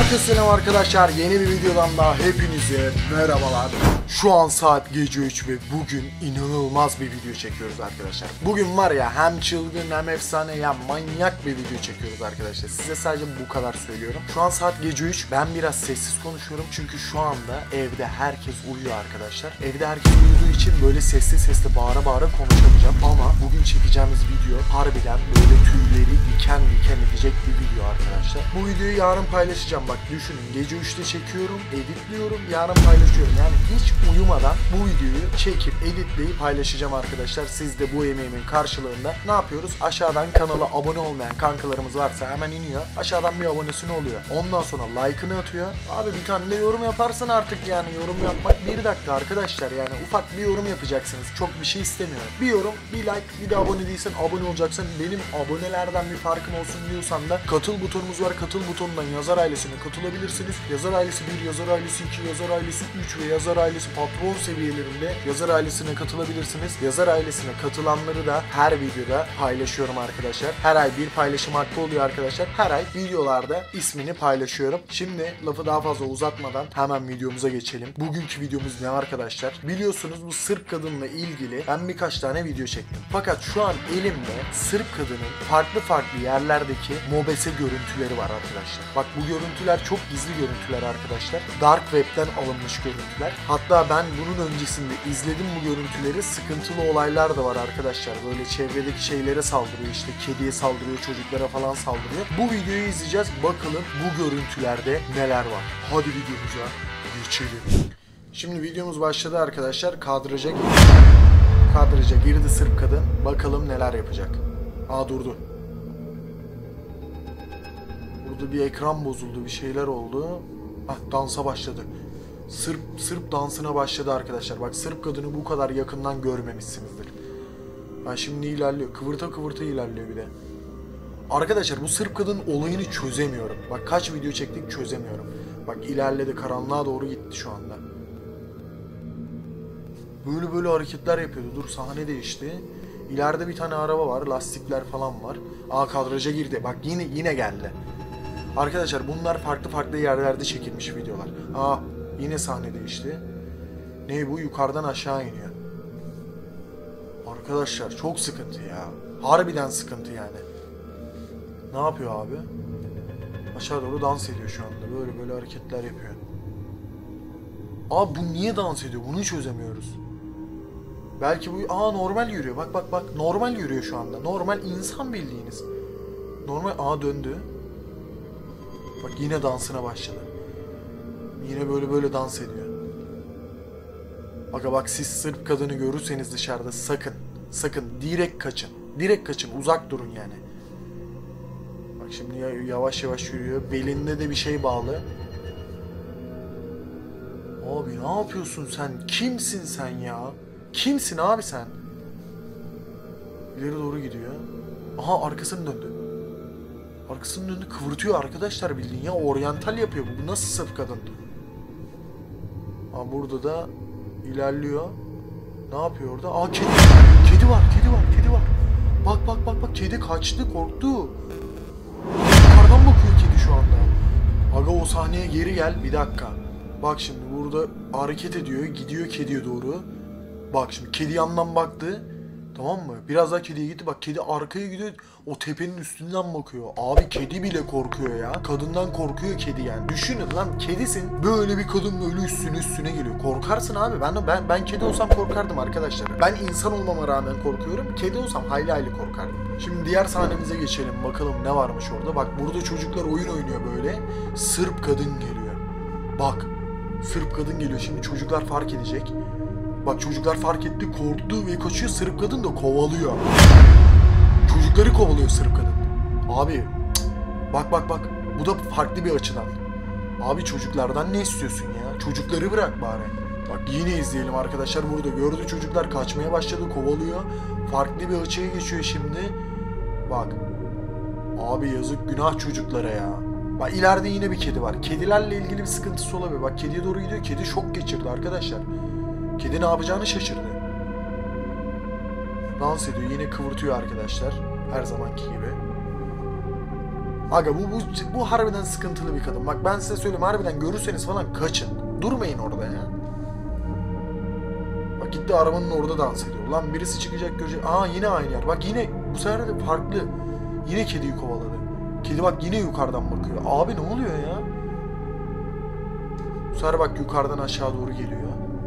Herkese selam arkadaşlar, yeni bir videodan daha hepinize merhabalar. Şu an saat gece 3 ve bugün inanılmaz bir video çekiyoruz arkadaşlar. Bugün var ya, hem çılgın hem efsane, ya manyak bir video çekiyoruz arkadaşlar. Size sadece bu kadar söylüyorum. Şu an saat gece 3, ben biraz sessiz konuşuyorum çünkü şu anda evde herkes uyuyor arkadaşlar. Evde herkes uyuduğu için böyle sesli bağıra bağıra konuşamayacağım ama bugün çekeceğimiz video harbiden böyle tüyleri diken diken edecek bir video arkadaşlar. Bu videoyu yarın paylaşacağım, bak düşünün, gece 3'te çekiyorum, editliyorum, yarın paylaşıyorum. Yani hiç uyumadan bu videoyu çekip editleyip paylaşacağım arkadaşlar. Siz de bu emeğimin karşılığında ne yapıyoruz? Aşağıdan kanala abone olmayan kankalarımız varsa hemen iniyor, aşağıdan bir abonesini oluyor, ondan sonra like'ını atıyor. Abi bir tane de yorum yaparsın artık, yani yorum yapmak 1 dakika arkadaşlar, yani ufak bir yorum yapacaksınız, çok bir şey istemiyorum. Bir yorum, bir like, bir de abone değilsen abone olacaksın. Benim abonelerden bir farkım olsun diyorsan da katıl butonumuz var, katıl butonundan yazar ailesine katılabilirsiniz. Yazar ailesi 1, yazar ailesi 2, yazar ailesi 3 ve yazar ailesi patron seviyelerinde yazar ailesine katılabilirsiniz. Yazar ailesine katılanları da her videoda paylaşıyorum arkadaşlar. Her ay bir paylaşım hakkı oluyor arkadaşlar. Her ay videolarda ismini paylaşıyorum. Şimdi lafı daha fazla uzatmadan hemen videomuza geçelim. Bugünkü videomuz ne arkadaşlar? Biliyorsunuz bu Sırp kadınla ilgili ben birkaç tane video çektim. Fakat şu an elimde Sırp kadının farklı yerlerdeki mobese görüntüleri var arkadaşlar. Bak bu görüntüler çok gizli görüntüler arkadaşlar. Dark Web'den alınmış görüntüler. Hatta ben bunun öncesinde izledim bu görüntüleri. Sıkıntılı olaylar da var arkadaşlar. Böyle çevredeki şeylere saldırıyor, işte kediye saldırıyor, çocuklara falan saldırıyor. Bu videoyu izleyeceğiz. Bakalım bu görüntülerde neler var. Hadi videomuza geçelim. Şimdi videomuz başladı arkadaşlar. Kadraja girdi Sırp kadın. Bakalım neler yapacak. Aa, durdu. Burada bir ekran bozuldu, bir şeyler oldu. Hah, dansa başladı. Sırp dansına başladı arkadaşlar. Bak, Sırp kadını bu kadar yakından görmemişsinizdir. Ben şimdi ilerliyor. Kıvırta ilerliyor bir de. Arkadaşlar bu Sırp kadının olayını çözemiyorum. Bak kaç video çektik, çözemiyorum. Bak ilerledi, karanlığa doğru gitti şu anda. Böyle hareketler yapıyordu. Dur, sahne değişti. İleride bir tane araba var, lastikler falan var. Aa, kadraja girdi. Bak yine geldi. Arkadaşlar bunlar farklı yerlerde çekilmiş videolar. Aa, yine sahne değişti. Ne bu, yukarıdan aşağı iniyor. Arkadaşlar çok sıkıntı ya. Harbiden sıkıntı yani. Ne yapıyor abi? Aşağı doğru dans ediyor şu anda. Böyle hareketler yapıyor. Abi bu niye dans ediyor? Bunu çözemiyoruz. Belki bu... Aa, normal yürüyor. Bak. Normal yürüyor şu anda. Normal insan bildiğiniz. Normal... Aa, döndü. Bak yine dansına başladı. Yine böyle dans ediyor. Bak siz Sırp kadını görürseniz dışarıda sakın direkt kaçın. Uzak durun yani. Bak şimdi yavaş yürüyor. Belinde de bir şey bağlı. Abi ne yapıyorsun sen? Kimsin sen ya? Kimsin abi sen? İleri doğru gidiyor. Aha, arkasını döndü. Kıvırtıyor arkadaşlar, bildiğin ya. Oryantal yapıyor bu. Bu nasıl Sırp kadın? Aa, burada da ilerliyor. Ne yapıyor orada? Aa, kedi var. Bak kedi kaçtı, korktu. Yukarıdan bakıyor kedi şu anda. Aga, o sahneye geri gel bir dakika. Bak şimdi burada hareket ediyor, gidiyor kediye doğru. Bak şimdi kedi yandan baktı. Tamam mı? Biraz daha kediye gitti. Bak kedi arkaya gidiyor. O tepenin üstünden bakıyor. Abi kedi bile korkuyor ya. Kadından korkuyor kedi yani. Düşünün lan, kedisin. Böyle bir kadın böyle üstüne geliyor. Korkarsın abi. Ben kedi olsam korkardım arkadaşlar. Ben insan olmama rağmen korkuyorum. Kedi olsam hayli korkardım. Şimdi diğer sahnemize geçelim. Bakalım ne varmış orada. Bak burada çocuklar oyun oynuyor böyle. Sırp kadın geliyor. Bak. Sırp kadın geliyor. Şimdi çocuklar fark edecek. Bak çocuklar fark etti, korktu ve kaçıyor. Sırp kadın da kovalıyor. Çocukları kovalıyor Sırp kadın. Abi bak. Bu da farklı bir açıdan. Abi çocuklardan ne istiyorsun ya? Çocukları bırak bari. Bak yine izleyelim arkadaşlar. Burada gördü çocuklar, kaçmaya başladı, kovalıyor. Farklı bir açıya geçiyor şimdi. Bak. Abi yazık, günah çocuklara ya. Bak ileride yine bir kedi var. Kedilerle ilgili bir sıkıntısı olabilir. Bak kediye doğru gidiyor. Kedi şok geçirdi arkadaşlar. Kedi ne yapacağını şaşırdı. Dans ediyor. Yine kıvırtıyor arkadaşlar. Her zamanki gibi. Aga bu harbiden sıkıntılı bir kadın. Bak ben size söyleyeyim, harbiden görürseniz falan kaçın. Durmayın orada ya. Bak gitti arabanın orada dans ediyor. Lan birisi çıkacak görecek. Aa yine aynı yer. Bak yine bu sefer de farklı. Yine kediyi kovaladı. Kedi bak yine yukarıdan bakıyor. Abi ne oluyor ya? Bu sefer bak yukarıdan aşağı doğru geliyor.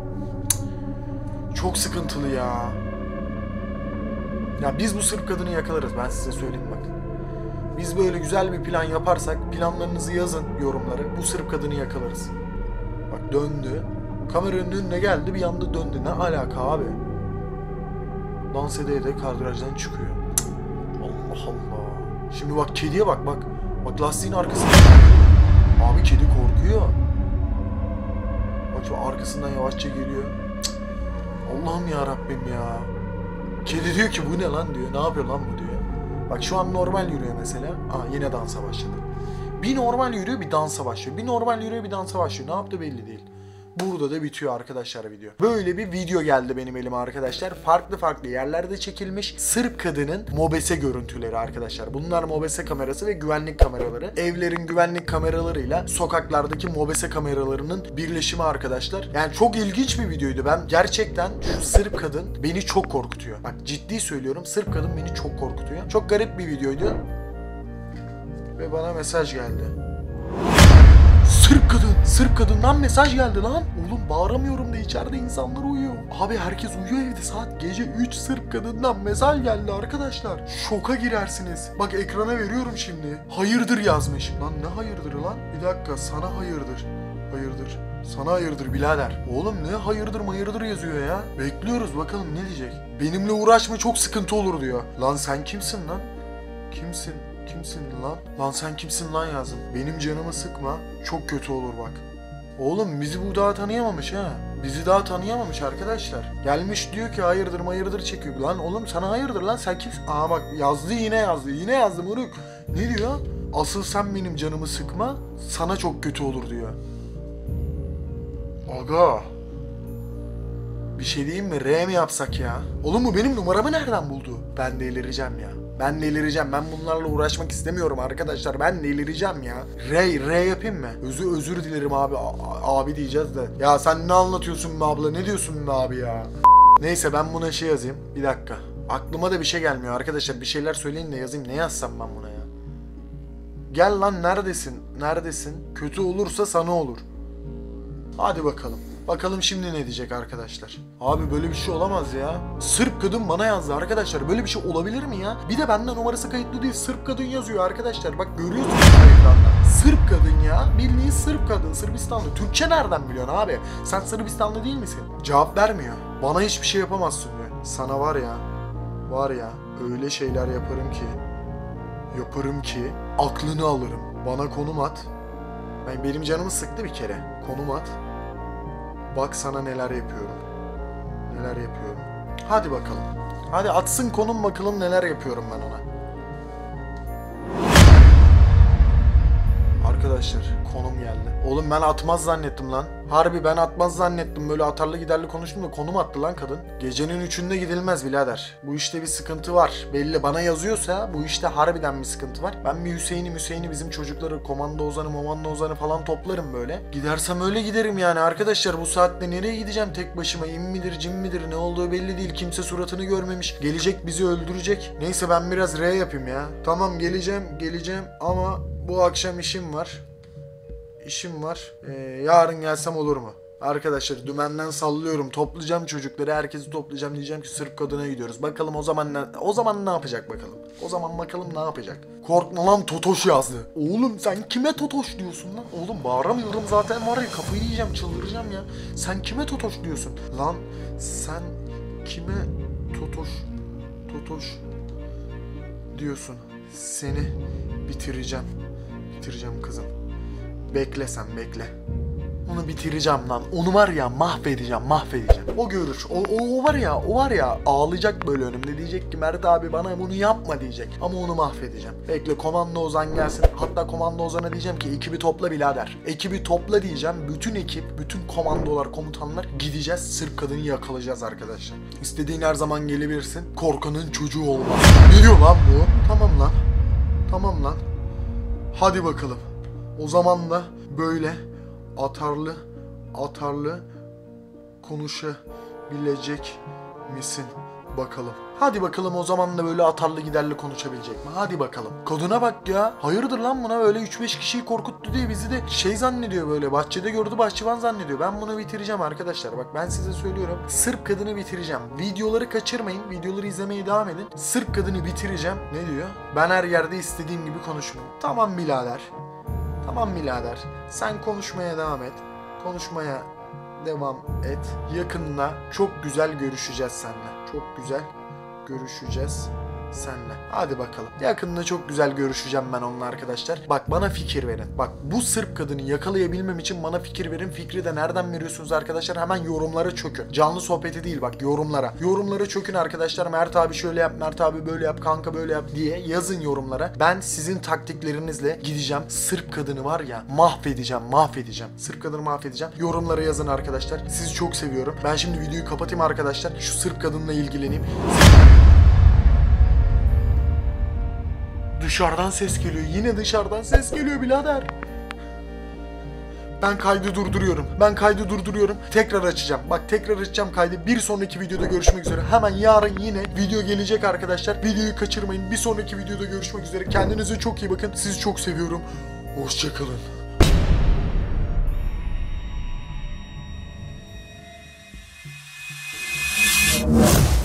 Çok sıkıntılı ya. Ya biz bu Sırp kadını yakalarız, ben size söyleyeyim bak. Biz böyle güzel bir plan yaparsak, planlarınızı yazın yorumlara. Bu Sırp kadını yakalarız. Bak döndü. Kameranın önüne geldi, bir anda döndü. Ne alaka abi? Dans ede ede kadrajdan çıkıyor. Allah Allah. Şimdi bak kediye bak bak. Bak lastiğin arkasında. Abi kedi korkuyor. Bak şu arkasından yavaşça geliyor. Allah'ım ya Rabbim ya. Kedi diyor ki bu ne lan diyor. Ne yapıyor lan bu diyor. Bak şu an normal yürüyor mesela. Aa yine dansa başladı. Bir normal yürüyor, bir dansa başlıyor. Bir normal yürüyor, bir dansa başlıyor. Ne yaptı belli değil. Burada da bitiyor arkadaşlar video. Böyle bir video geldi benim elime arkadaşlar. Farklı farklı yerlerde çekilmiş Sırp kadının mobese görüntüleri arkadaşlar. Bunlar mobese kamerası ve güvenlik kameraları. Evlerin güvenlik kameralarıyla sokaklardaki mobese kameralarının birleşimi arkadaşlar. Yani çok ilginç bir videoydu. Ben gerçekten şu Sırp kadın beni çok korkutuyor. Bak ciddi söylüyorum, Sırp kadın beni çok korkutuyor. Çok garip bir videoydu. Ve bana mesaj geldi. Sırp kadından mesaj geldi lan. Oğlum bağıramıyorum da içeride insanlar uyuyor. Abi herkes uyuyor evde, saat gece 3, Sırp kadından mesaj geldi arkadaşlar. Şoka girersiniz. Bak ekrana veriyorum şimdi. Hayırdır yazmış. Lan ne hayırdır lan? Bir dakika, sana hayırdır. Hayırdır. Sana hayırdır birader. Oğlum ne hayırdır yazıyor ya. Bekliyoruz bakalım ne diyecek. Benimle uğraşma çok sıkıntı olur diyor. Lan sen kimsin lan? Kimsin lan? Lan sen kimsin lan yazdın. Benim canımı sıkma. Çok kötü olur bak. Oğlum bizi bu daha tanıyamamış ha. Bizi daha tanıyamamış arkadaşlar. Gelmiş diyor ki hayırdır çekiyor. Lan oğlum sana hayırdır lan, sen kimsin? Aa bak yazdı, yine yazdı. Yine yazdı moruk. Ne diyor? Asıl sen benim canımı sıkma. Sana çok kötü olur diyor. Aga. Bir şey diyeyim mi? R mi yapsak ya? Oğlum bu benim numaramı nereden buldu? Ben delireceğim ya. Ben bunlarla uğraşmak istemiyorum arkadaşlar. Ben delireceğim ya. R yapayım mı? Özür dilerim abi. Abi diyeceğiz de. Ya sen ne anlatıyorsun be abla? Ne diyorsun be abi ya? Neyse ben buna şey yazayım. Bir dakika. Aklıma da bir şey gelmiyor arkadaşlar. Bir şeyler söyleyin de yazayım. Ne yazsam ben buna ya? Gel lan, neredesin? Kötü olursa sana olur. Hadi bakalım. Bakalım şimdi ne diyecek arkadaşlar. Abi böyle bir şey olamaz ya. Sırp kadın bana yazdı arkadaşlar. Böyle bir şey olabilir mi ya? Bir de bende numarası kayıtlı değil. Sırp kadın yazıyor arkadaşlar. Bak görüyorsunuz ekranda. Sırp kadın ya. Bildiğin Sırp kadın. Sırbistanlı. Türkçe nereden biliyorsun abi? Sen Sırbistanlı değil misin? Cevap vermiyor. Bana hiçbir şey yapamazsın diyor. Sana var ya öyle şeyler yaparım ki aklını alırım. Bana konum at. Benim canımı sıktı bir kere. Konum at. Bak sana neler yapıyorum. Hadi bakalım. Hadi atsın konum, bakalım neler yapıyorum ben ona. Arkadaşlar konum geldi. Oğlum ben atmaz zannettim lan. Harbi ben atmaz zannettim. Böyle atarlı giderli konuştum da konum attı lan kadın. Gecenin 3'ünde gidilmez birader. Bu işte bir sıkıntı var. Belli, bana yazıyorsa bu işte harbiden bir sıkıntı var. Ben bir Hüseyin'i bizim çocukları, komando ozanı falan toplarım böyle. Gidersem öyle giderim yani arkadaşlar. Bu saatte nereye gideceğim tek başıma? İm midir cin midir, ne olduğu belli değil. Kimse suratını görmemiş. Gelecek bizi öldürecek. Neyse ben biraz R yapayım ya. Tamam geleceğim ama bu akşam işim var. Yarın gelsem olur mu? Arkadaşlar dümenden sallıyorum. Toplayacağım çocukları, herkesi toplayacağım. Diyeceğim ki Sırp kadına gidiyoruz. Bakalım o zaman ne yapacak bakalım. Ne yapacak? Korkma lan Totoş yazdı. Oğlum sen kime Totoş diyorsun lan? Oğlum bağıramıyorum zaten, var ya kafayı yiyeceğim, çıldıracağım ya. Sen kime Totoş diyorsun? Lan sen kime Totoş diyorsun? Seni bitireceğim kızım. Bekle sen bekle. Onu bitireceğim lan. Onu var ya mahvedeceğim. O görür. O var ya ağlayacak böyle önümde. Diyecek ki Mert abi bana bunu yapma diyecek. Ama onu mahvedeceğim. Bekle komando Ozan gelsin. Hatta komando Ozan'a diyeceğim ki ekibi topla birader. Ekibi topla diyeceğim. Bütün ekip, bütün komandolar, komutanlar gideceğiz. Sırp kadını yakalayacağız arkadaşlar. İstediğin her zaman gelebilirsin. Korkanın çocuğu olmaz. Ne diyor lan bu? Tamam lan. Hadi bakalım. O zaman da böyle atarlı konuşabilecek misin bakalım. Hadi bakalım o zaman da böyle atarlı giderli konuşabilecek mi? Hadi bakalım. Kadına bak ya. Hayırdır lan buna böyle 3-5 kişiyi korkuttu diye bizi de zannediyor böyle. Bahçede gördü bahçıvan zannediyor. Ben bunu bitireceğim arkadaşlar. Bak ben size söylüyorum. Sırp kadını bitireceğim. Videoları kaçırmayın. Videoları izlemeye devam edin. Sırp kadını bitireceğim. Ne diyor? Ben her yerde istediğim gibi konuşurum. Tamam birader. Tamam birader. Sen konuşmaya devam et. Konuşmaya devam et. Yakında çok güzel görüşeceğiz seninle. Çok güzel görüşeceğiz seninle. Hadi bakalım. Yakında çok güzel görüşeceğim ben onunla arkadaşlar. Bak bana fikir verin. Bak bu Sırp kadını yakalayabilmem için bana fikir verin. Fikri de nereden veriyorsunuz arkadaşlar? Hemen yorumlara çökün. Canlı sohbeti değil bak yorumlara. Yorumlara çökün arkadaşlar. Mert abi şöyle yap, Mert abi böyle yap, kanka böyle yap diye yazın yorumlara. Ben sizin taktiklerinizle gideceğim. Sırp kadını var ya mahvedeceğim. Sırp kadını mahvedeceğim. Yorumlara yazın arkadaşlar. Sizi çok seviyorum. Ben şimdi videoyu kapatayım arkadaşlar. Şu Sırp kadınla ilgileneyim. Dışarıdan ses geliyor. Yine dışarıdan ses geliyor birader. Ben kaydı durduruyorum. Tekrar açacağım. Bak tekrar açacağım kaydı. Bir sonraki videoda görüşmek üzere. Hemen yarın yine video gelecek arkadaşlar. Videoyu kaçırmayın. Bir sonraki videoda görüşmek üzere. Kendinize çok iyi bakın. Sizi çok seviyorum. Hoşçakalın.